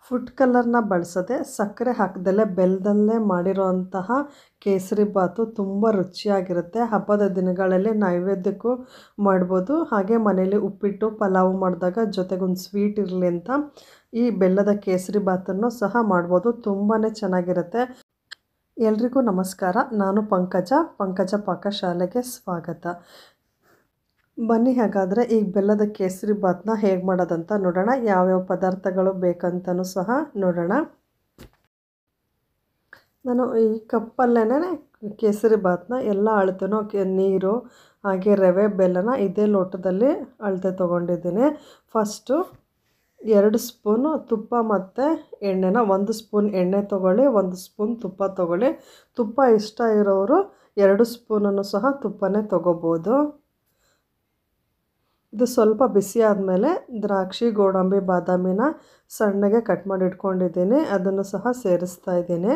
Food ಕಲರ್ನ ಬಳಸದೆ ಸಕ್ಕರೆ ಹಾಕದಲ್ಲೇ ಬೆಲ್ಲದಲ್ಲೇ ಮಾಡಿರೋಂತಹ ಕೇಸರಿ ಬಾತು ತುಂಬ ರುಚಿಯಾಗಿರುತ್ತೆ. ಹಬ್ಬದ ದಿನಗಳಲ್ಲಿ ನೈವೇದ್ಯಕ್ಕೂ ಮಾಡ್ಬೋದು. ಹಾಗೆ ಮನೇಲಿ ಉಪ್ಪಿಟ್ಟು ಪಲಾವು ಮಾಡಿದಾಗ ಜೊತೆಗೊಂದು ಸ್ವೀಟ್ ಇರಲಿ ಅಂತ ಈ ಬೆಲ್ಲದ ಕೇಸರಿ ಬಾತನ್ನು ಸಹ ಮಾಡ್ಬೋದು. ತುಂಬಾ ಚೆನ್ನಾಗಿರುತ್ತೆ. ಎಲ್ರಿಗೂ ನಮಸ್ಕಾರ. ನಾನು ಪಂಕಜ ಪಾಕಶಾಲೆಗೆ ಸ್ವಾಗತ. ಬನ್ನಿ ಹಾಗಾದರೆ ಈ ಬೆಲ್ಲದ ಕೇಸರಿ ಬಾತನ್ನ ಹೇಗೆ ಮಾಡೋದಂತ ನೋಡೋಣ. ಯಾವ್ಯಾವ ಪದಾರ್ಥಗಳು ಬೇಕಂತನೂ ಸಹ ನೋಡೋಣ. ನಾನು ಈ ಕಪ್ಪಲ್ಲೇ ಕೇಸರಿ ಬಾತನ್ನ ಎಲ್ಲ ಅಳತೆನೂ ನೀರು ಹಾಗೆ ರವೆ ಬೆಲ್ಲನ ಇದೇ ಲೋಟದಲ್ಲಿ ಅಳತೆ ತೊಗೊಂಡಿದ್ದೀನಿ. ಫಸ್ಟು 2 ಸ್ಪೂನು ತುಪ್ಪ ಮತ್ತು ಎಣ್ಣೆನ, 1 ಸ್ಪೂನ್ ಎಣ್ಣೆ ತೊಗೊಳ್ಳಿ, 1 ಸ್ಪೂನ್ ತುಪ್ಪ ತೊಗೊಳ್ಳಿ. ತುಪ್ಪ ಇಷ್ಟ ಇರೋರು 2 ಸ್ಪೂನನ್ನು ಸಹ ತುಪ್ಪನೇ ತೊಗೋಬೋದು. ಇದು ಸ್ವಲ್ಪ ಬಿಸಿ ಆದಮೇಲೆ ದ್ರಾಕ್ಷಿ ಗೋಡಂಬಿ ಬಾದಾಮಿನ ಸಣ್ಣಗೆ ಕಟ್ ಮಾಡಿ ಇಟ್ಕೊಂಡಿದ್ದೀನಿ, ಅದನ್ನು ಸಹ ಸೇರಿಸ್ತಾ ಇದ್ದೀನಿ.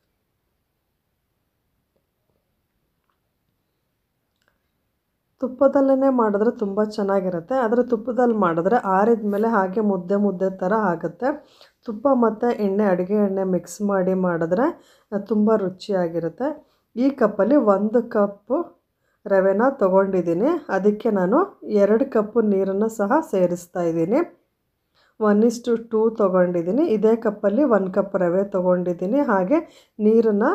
ತುಪ್ಪದಲ್ಲೇ ಮಾಡಿದ್ರೆ ತುಂಬ ಚೆನ್ನಾಗಿರುತ್ತೆ. ಆದರೆ ತುಪ್ಪದಲ್ಲಿ ಮಾಡಿದ್ರೆ ಆರಿದ ಮೇಲೆ ಹಾಗೆ ಮುದ್ದೆ ಥರ ಆಗುತ್ತೆ. ತುಪ್ಪ ಮತ್ತು ಅಡುಗೆ ಎಣ್ಣೆ ಮಿಕ್ಸ್ ಮಾಡಿ ಮಾಡಿದ್ರೆ ತುಂಬ ರುಚಿಯಾಗಿರುತ್ತೆ. ಈ ಕಪ್ಪಲ್ಲಿ 1 ಕಪ್ಪು ರವೆನ ತೊಗೊಂಡಿದ್ದೀನಿ. ಅದಕ್ಕೆ ನಾನು 2 ಕಪ್ಪು ನೀರನ್ನು ಸಹ ಸೇರಿಸ್ತಾ ಇದ್ದೀನಿ. 1:2 ತೊಗೊಂಡಿದ್ದೀನಿ. ಇದೇ ಕಪ್ಪಲ್ಲಿ 1 ಕಪ್ ರವೆ ತೊಗೊಂಡಿದ್ದೀನಿ. ಹಾಗೆ ನೀರನ್ನು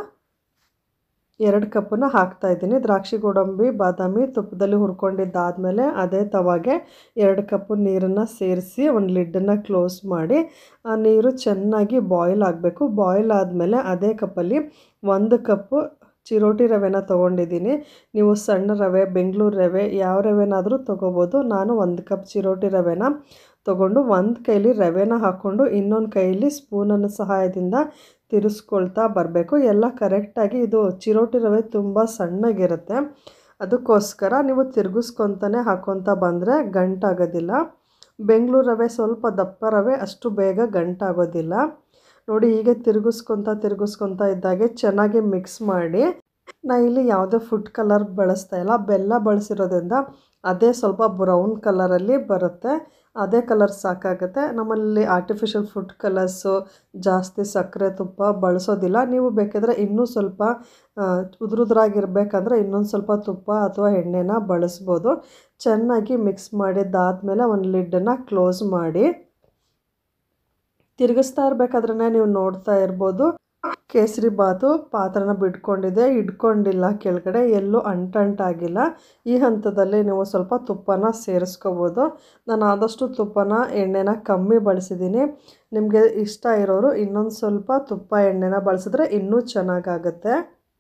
2 ಕಪ್ಪನ್ನ ಹಾಕ್ತಾಯಿದ್ದೀನಿ. ದ್ರಾಕ್ಷಿ ಗೋಡಂಬಿ ಬಾದಾಮಿ ತುಪ್ಪದಲ್ಲಿ ಹುರ್ಕೊಂಡಿದ್ದಾದಮೇಲೆ ಅದೇ ತವಾಗೆ 2 ಕಪ್ಪು ನೀರನ್ನು ಸೇರಿಸಿ ಒಂದು ಲಿಡ್ಡನ್ನು ಕ್ಲೋಸ್ ಮಾಡಿ ಆ ನೀರು ಚೆನ್ನಾಗಿ ಬಾಯ್ಲ್ ಆಗಬೇಕು. ಬಾಯ್ಲ್ ಆದಮೇಲೆ ಅದೇ ಕಪ್ಪಲ್ಲಿ 1 ಕಪ್ಪು ಚಿರೋಟಿ ರವೆನ ತೊಗೊಂಡಿದ್ದೀನಿ. ನೀವು ಸಣ್ಣ ರವೆ, ಬೆಂಗಳೂರು ರವೆ, ಯಾವ ರವೆನಾದರೂ ತೊಗೋಬೋದು. ನಾನು 1 ಕಪ್ ಚಿರೋಟಿ ರವೆನ ತೊಗೊಂಡು ಒಂದು ಕೈಲಿ ರವೆನ ಹಾಕ್ಕೊಂಡು ಇನ್ನೊಂದು ಕೈಲಿ ಸ್ಪೂನನ್ನು ಸಹಾಯದಿಂದ ತಿರ್ಸ್ಕೊಳ್ತಾ ಬರಬೇಕು. ಎಲ್ಲ ಕರೆಕ್ಟಾಗಿ, ಇದು ಚಿರೋಟಿ ರವೆ ತುಂಬ ಸಣ್ಣಗಿರುತ್ತೆ, ಅದಕ್ಕೋಸ್ಕರ ನೀವು ತಿರುಗಿಸ್ಕೊತಾನೆ ಹಾಕ್ಕೊತ ಬಂದರೆ ಗಂಟಾಗೋದಿಲ್ಲ. ಬೆಂಗಳೂರು ರವೆ ಸ್ವಲ್ಪ ದಪ್ಪ ರವೆ, ಅಷ್ಟು ಬೇಗ ಗಂಟಾಗೋದಿಲ್ಲ. ನೋಡಿ, ಹೀಗೆ ತಿರುಗಿಸ್ಕೊತಾ ಇದ್ದಾಗೆ ಚೆನ್ನಾಗಿ ಮಿಕ್ಸ್ ಮಾಡಿ. ಇಲ್ಲಿ ಯಾವುದೇ ಫುಡ್ ಕಲರ್ ಬಳಸ್ತಾ ಇಲ್ಲ, ಬೆಲ್ಲ ಬಳಸಿರೋದ್ರಿಂದ ಅದೇ ಸ್ವಲ್ಪ ಬ್ರೌನ್ ಕಲರಲ್ಲಿ ಬರುತ್ತೆ. ಅದೇ ಕಲರ್ ಸಾಕಾಗುತ್ತೆ. ನಮ್ಮಲ್ಲಿ ಆರ್ಟಿಫಿಷಿಯಲ್ ಫುಡ್ ಕಲರ್ಸು ಜಾಸ್ತಿ ಸಕ್ಕರೆ ತುಪ್ಪ ಬಳಸೋದಿಲ್ಲ. ನೀವು ಬೇಕಾದರೆ ಇನ್ನೂ ಸ್ವಲ್ಪ ಉದುರುದ್ರಾಗಿರ್ಬೇಕಂದ್ರೆ ಇನ್ನೊಂದು ಸ್ವಲ್ಪ ತುಪ್ಪ ಅಥವಾ ಎಣ್ಣೆನ ಬಳಸ್ಬೋದು. ಚೆನ್ನಾಗಿ ಮಿಕ್ಸ್ ಮಾಡಿದ್ದಾದಮೇಲೆ ಒಂದು ಲಿಡ್ಡನ್ನು ಕ್ಲೋಸ್ ಮಾಡಿ ತಿರುಗಿಸ್ತಾ ಇರಬೇಕಾದ್ರೆ ನೀವು ನೋಡ್ತಾ ಇರ್ಬೋದು ಕೇಸರಿ ಬಾತು ಪಾತ್ರನ ಬಿಟ್ಕೊಂಡಿದೆ, ಇಟ್ಕೊಂಡಿಲ್ಲ, ಕೆಳಗಡೆ ಎಲ್ಲೂ ಅಂಟಾಗಿಲ್ಲ. ಈ ಹಂತದಲ್ಲಿ ನೀವು ಸ್ವಲ್ಪ ತುಪ್ಪನ ಸೇರಿಸ್ಕೋಬೋದು. ನಾನು ಆದಷ್ಟು ತುಪ್ಪನ ಎಣ್ಣೆನ ಕಮ್ಮಿ ಬಳಸಿದ್ದೀನಿ. ನಿಮಗೆ ಇಷ್ಟ ಇರೋರು ಇನ್ನೊಂದು ಸ್ವಲ್ಪ ತುಪ್ಪ ಎಣ್ಣೆನ ಬಳಸಿದ್ರೆ ಇನ್ನೂ ಚೆನ್ನಾಗಾಗುತ್ತೆ.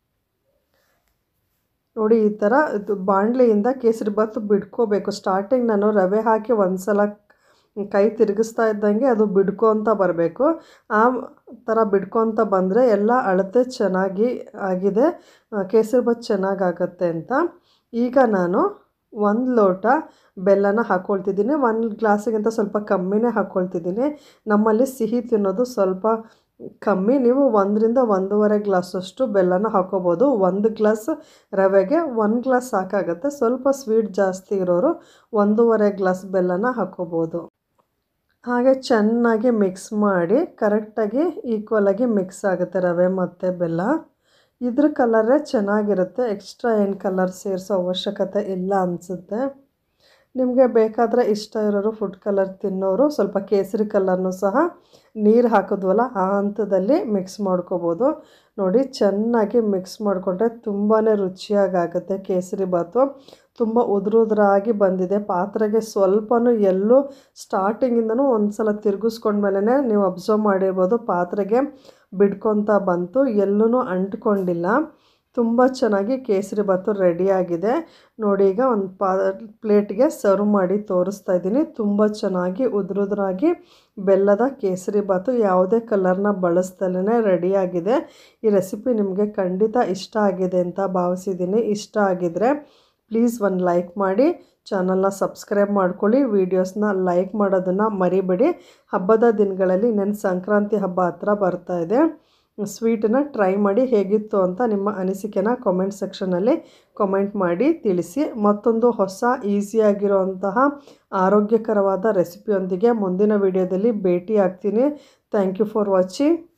ನೋಡಿ, ಈ ಥರ ಇದು ಬಾಣಲೆಯಿಂದ ಕೇಸರಿ ಬಾತು ಬಿಡ್ಕೋಬೇಕು. ಸ್ಟಾರ್ಟಿಂಗ್ ನಾನು ರವೆ ಹಾಕಿ ಒಂದು ಸಲ ಕೈ ತಿರುಗಿಸ್ತಾ ಇದ್ದಂಗೆ ಅದು ಬಿಡ್ಕೊತ ಬರಬೇಕು. ಆ ಥರ ಬಿಡ್ಕೊತ ಬಂದರೆ ಎಲ್ಲ ಅಳತೆ ಚೆನ್ನಾಗಿ ಆಗಿದೆ, ಕೇಸರಿ ಬಾತು ಚೆನ್ನಾಗಾಗತ್ತೆ ಅಂತ. ಈಗ ನಾನು 1 ಲೋಟ ಬೆಲ್ಲನ ಹಾಕ್ಕೊಳ್ತಿದ್ದೀನಿ. 1 ಗ್ಲಾಸಿಗಿಂತ ಸ್ವಲ್ಪ ಕಮ್ಮಿನೇ ಹಾಕ್ಕೊಳ್ತಿದ್ದೀನಿ. ನಮ್ಮಲ್ಲಿ ಸಿಹಿ ತಿನ್ನೋದು ಸ್ವಲ್ಪ ಕಮ್ಮಿ. ನೀವು 1ರಿಂದ 1.5 ಗ್ಲಾಸಷ್ಟು ಬೆಲ್ಲನ ಹಾಕ್ಕೋಬೋದು. 1 ಗ್ಲಾಸ್ ರವೆಗೆ 1 ಗ್ಲಾಸ್ ಸಾಕಾಗುತ್ತೆ. ಸ್ವಲ್ಪ ಸ್ವೀಟ್ ಜಾಸ್ತಿ ಇರೋರು 1.5 ಗ್ಲಾಸ್ ಬೆಲ್ಲನ ಹಾಕ್ಕೋಬೋದು. ಹಾಗೆ ಚೆನ್ನಾಗಿ ಮಿಕ್ಸ್ ಮಾಡಿ ಕರೆಕ್ಟಾಗಿ ಈಕ್ವಲಾಗಿ ಮಿಕ್ಸ್ ಆಗುತ್ತೆ ರವೆ ಮತ್ತು ಬೆಲ್ಲ. ಇದ್ರ ಕಲರೇ ಚೆನ್ನಾಗಿರುತ್ತೆ, ಎಕ್ಸ್ಟ್ರಾ ಏನು ಕಲರ್ ಸೇರಿಸೋ ಅವಶ್ಯಕತೆ ಇಲ್ಲ ಅನಿಸುತ್ತೆ. ನಿಮಗೆ ಬೇಕಾದರೆ ಇಷ್ಟ ಇರೋರು ಫುಡ್ ಕಲರ್ ತಿನ್ನೋರು ಸ್ವಲ್ಪ ಕೇಸರಿ ಕಲರ್ನೂ ಸಹ ನೀರು ಹಾಕಿದ್ವಲ್ಲ ಆ ಹಂತದಲ್ಲಿ ಮಿಕ್ಸ್ ಮಾಡ್ಕೋಬೋದು. ನೋಡಿ, ಚೆನ್ನಾಗಿ ಮಿಕ್ಸ್ ಮಾಡಿಕೊಂಡ್ರೆ ತುಂಬಾ ರುಚಿಯಾಗುತ್ತೆ ಕೇಸರಿ ಬಾತು. ತುಂಬ ಉದುರಾಗಿ ಬಂದಿದೆ. ಪಾತ್ರೆಗೆ ಸ್ವಲ್ಪನೂ ಎಲ್ಲೂ ಸ್ಟಾರ್ಟಿಂಗಿಂದನೂ ಒಂದು ಸಲ ತಿರುಗಿಸ್ಕೊಂಡ್ಮೇಲೆ ನೀವು ಅಬ್ಸರ್ವ್ ಮಾಡಿರ್ಬೋದು ಪಾತ್ರೆಗೆ ಬಿಡ್ಕೊತ ಬಂತು, ಎಲ್ಲೂ ಅಂಟ್ಕೊಂಡಿಲ್ಲ. ತುಂಬ ಚೆನ್ನಾಗಿ ಕೇಸರಿ ಬಾತು ರೆಡಿಯಾಗಿದೆ. ನೋಡಿ, ಈಗ ಒಂದು ಪ್ಲೇಟ್ಗೆ ಸರ್ವ್ ಮಾಡಿ ತೋರಿಸ್ತಾ ಇದ್ದೀನಿ. ತುಂಬ ಚೆನ್ನಾಗಿ ಉದುರಾಗಿ ಬೆಲ್ಲದ ಕೇಸರಿ ಬಾತು ಯಾವುದೇ ಕಲರ್ನ ಬಳಸ್ದಲೇ ರೆಡಿಯಾಗಿದೆ. ಈ ರೆಸಿಪಿ ನಿಮಗೆ ಖಂಡಿತ ಇಷ್ಟ ಆಗಿದೆ ಅಂತ ಭಾವಿಸಿದ್ದೀನಿ. ಇಷ್ಟ ಆಗಿದರೆ ಪ್ಲೀಸ್ ಒಂದು ಲೈಕ್ ಮಾಡಿ, ಚಾನಲ್ನ ಸಬ್ಸ್ಕ್ರೈಬ್ ಮಾಡ್ಕೊಳ್ಳಿ, ವೀಡಿಯೋಸ್ನ ಲೈಕ್ ಮಾಡೋದನ್ನು ಮರಿಬೇಡಿ. ಹಬ್ಬದ ದಿನಗಳಲ್ಲಿ ಇನ್ನೇನು ಸಂಕ್ರಾಂತಿ ಹಬ್ಬ ಹತ್ರ ಬರ್ತಾ ಇದೆ. ಸ್ವೀಟನ್ನು ಟ್ರೈ ಮಾಡಿ ಹೇಗಿತ್ತು ಅಂತ ನಿಮ್ಮ ಅನಿಸಿಕೆನ ಕಾಮೆಂಟ್ ಸೆಕ್ಷನಲ್ಲಿ ಕಾಮೆಂಟ್ ಮಾಡಿ ತಿಳಿಸಿ. ಮತ್ತೊಂದು ಹೊಸ ಈಸಿಯಾಗಿರುವಂತಹ ಆರೋಗ್ಯಕರವಾದ ರೆಸಿಪಿಯೊಂದಿಗೆ ಮುಂದಿನ ವಿಡಿಯೋದಲ್ಲಿ ಭೇಟಿ ಆಗ್ತೀನಿ. Thank you for watching.